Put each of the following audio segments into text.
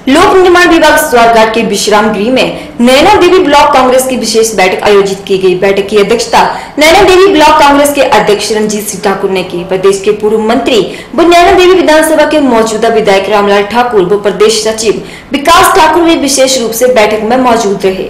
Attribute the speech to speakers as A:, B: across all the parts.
A: लोक निर्माण विभाग स्वारघाट के विश्राम गृह में नैना देवी ब्लॉक कांग्रेस की विशेष बैठक आयोजित की गई। बैठक की अध्यक्षता नैना देवी ब्लॉक कांग्रेस के अध्यक्ष रणजीत सिंह ठाकुर ने की। प्रदेश के पूर्व मंत्री व नैना देवी विधानसभा के मौजूदा विधायक रामलाल ठाकुर व प्रदेश सचिव विकास ठाकुर भी विशेष रूप से बैठक में मौजूद रहे।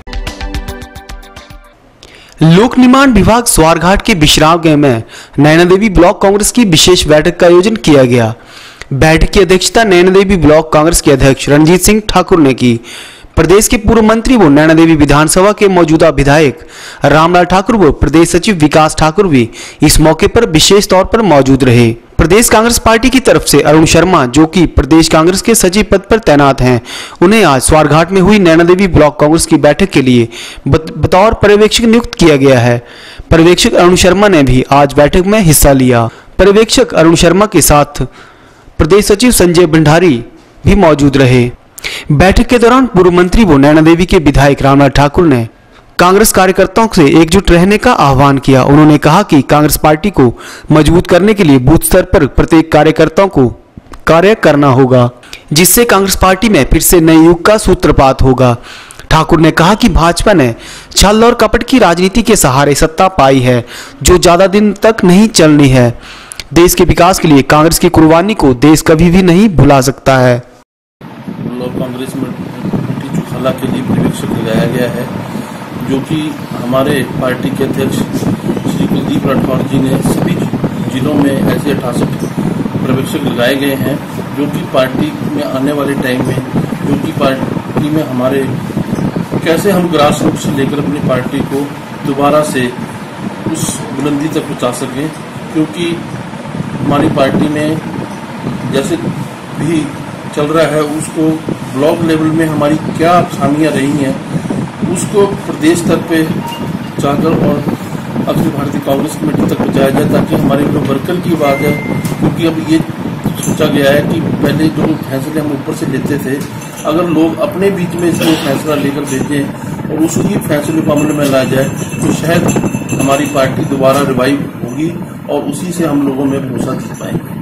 B: लोक निर्माण विभाग स्वारघाट के विश्राम गृह में नैना देवी ब्लॉक कांग्रेस की विशेष बैठक का आयोजन किया गया। बैठक की अध्यक्षता नैना देवी ब्लॉक कांग्रेस के अध्यक्ष रणजीत सिंह ठाकुर ने की। प्रदेश के पूर्व मंत्री व नैना देवी विधानसभा के मौजूदा विधायक रामलाल ठाकुर व प्रदेश सचिव विकास ठाकुर भी इस मौके पर विशेष तौर पर मौजूद रहे। प्रदेश कांग्रेस पार्टी की तरफ से अरुण शर्मा, जो कि प्रदेश कांग्रेस के सचिव पद पर तैनात हैं, उन्हें आज स्वारघाट में हुई नैना देवी ब्लॉक कांग्रेस की बैठक के लिए बतौर पर्यवेक्षक नियुक्त किया गया है। पर्यवेक्षक अरुण शर्मा ने भी आज बैठक में हिस्सा लिया। पर्यवेक्षक अरुण शर्मा के साथ प्रदेश सचिव संजय भंडारी भी मौजूद रहे। बैठक के दौरान पूर्व मंत्री व नैना देवी के विधायक रामलाल ठाकुर ने कांग्रेस कार्यकर्ताओं से एकजुट रहने का आह्वान किया। उन्होंने कहा कि कांग्रेस पार्टी को मजबूत करने के लिए बूथ स्तर पर प्रत्येक कार्यकर्ताओं को कार्य करना होगा, जिससे कांग्रेस पार्टी में फिर से नए युग का सूत्रपात होगा। ठाकुर ने कहा कि भाजपा ने छल और कपट की राजनीति के सहारे सत्ता पाई है, जो ज्यादा दिन तक नहीं चलनी है। देश के विकास के लिए कांग्रेस की कुर्बानी को देश कभी भी नहीं भुला सकता है।
C: ब्लॉक कांग्रेस में चुखला के लिए पर्यवेक्षक लगाया गया है, जो कि हमारे पार्टी के अध्यक्ष श्री कुलदीप राठौर जी ने सभी जिलों में ऐसे 68 पर्यवेक्षक लगाए गए हैं, जो कि पार्टी में आने वाले टाइम में, जो कि पार्टी में हमारे कैसे हम ग्रास रूट से लेकर अपनी पार्टी को दोबारा से उस बुलंदी तक पहुंचा सकें, क्योंकि हमारी पार्टी में जैसे भी चल रहा है उसको ब्लॉक लेवल में हमारी क्या खामियां रही हैं उसको प्रदेश स्तर पे जाकर और अखिल भारतीय कांग्रेस कमेटी तक पहुंचाया जाए, ताकि हमारे जो वर्कर की बात है, क्योंकि अब ये सोचा गया है कि पहले जो फैसले हम ऊपर से लेते थे, अगर लोग अपने बीच में इसमें फैसला लेकर भेजें और उसी फैसले को अमल में लाया जाए तो शायद हमारी पार्टी दोबारा रिवाइव होगी और उसी से हम लोगों में भरोसा जीत पाएंगे।